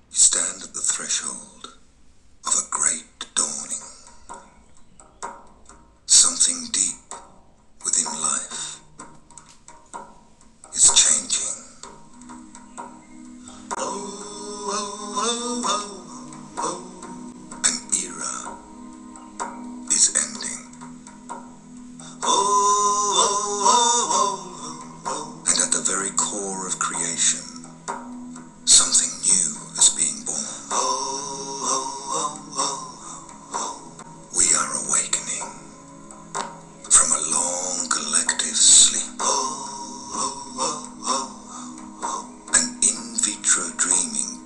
You stand at the threshold of a great dawning. Something deep within life is changing. An era is ending. And at the very core of creation, something new is being born. We are awakening from a long collective sleep. An in vitro dreaming